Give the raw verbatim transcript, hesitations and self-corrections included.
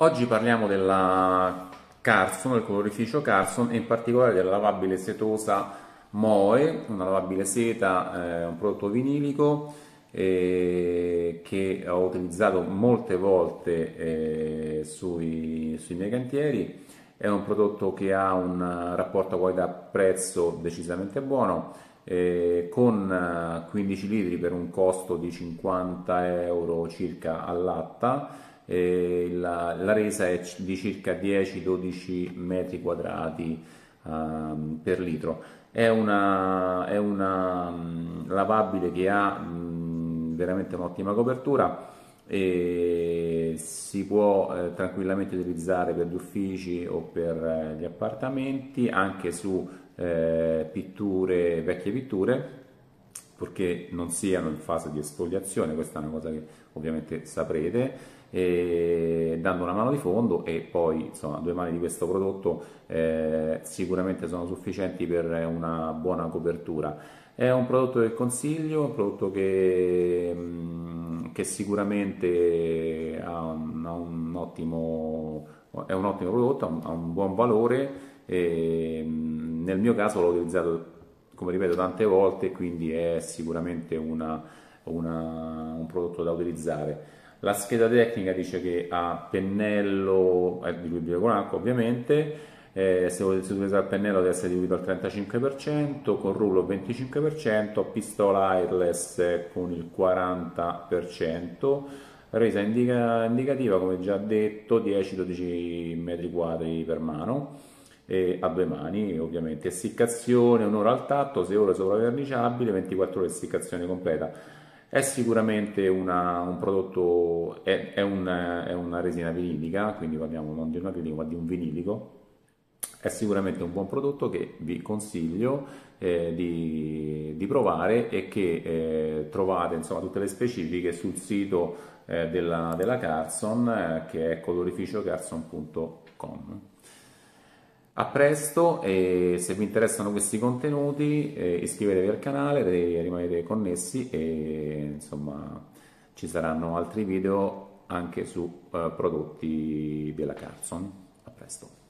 Oggi parliamo della Carson, del colorificio Carson e in particolare della lavabile setosa Moe, una lavabile seta, eh, un prodotto vinilico eh, che ho utilizzato molte volte eh, sui, sui miei cantieri. È un prodotto che ha un rapporto qualità-prezzo decisamente buono, eh, con eh, quindici litri per un costo di cinquanta euro circa all'atta. Eh, la, la resa è c- di circa dieci dodici metri quadrati ehm, per litro. È una, è una mm, lavabile che ha mm, veramente un'ottima copertura e si può eh, tranquillamente utilizzare per gli uffici o per eh, gli appartamenti, anche su eh, pitture, vecchie pitture, purché non siano in fase di esfoliazione. Questa è una cosa che ovviamente saprete, e dando una mano di fondo, e poi insomma due mani di questo prodotto eh, sicuramente sono sufficienti per una buona copertura. È un prodotto che consiglio, un prodotto che, mm, che sicuramente ha un, ha un ottimo, è un ottimo prodotto, ha un, ha un buon valore e mm, nel mio caso l'ho utilizzato, come ripeto, tante volte, quindi è sicuramente una- una- un prodotto da utilizzare. La scheda tecnica dice che ha pennello, è diluibile con acqua ovviamente, eh, se volete utilizzare il pennello deve essere diluito al trentacinque per cento, con rullo al venticinque per cento, pistola airless con il quaranta per cento, resa indica- indicativa come già detto dieci dodici metri quadri per mano, e a due mani ovviamente, essiccazione un'ora al tatto, sei ore sopra verniciabile, ventiquattro ore essiccazione completa. È sicuramente una- un prodotto, è, è un- è una resina vinilica, quindi parliamo non di un acrilico ma di un vinilico. È sicuramente un buon prodotto che vi consiglio eh, di, di provare e che eh, trovate insomma tutte le specifiche sul sito eh, della, della Carson, eh, che è colorificio carson punto com. A presto, e se vi interessano questi contenuti eh, iscrivetevi al canale, re- rimanete connessi e insomma ci saranno altri video anche su eh, prodotti della Carson. A presto.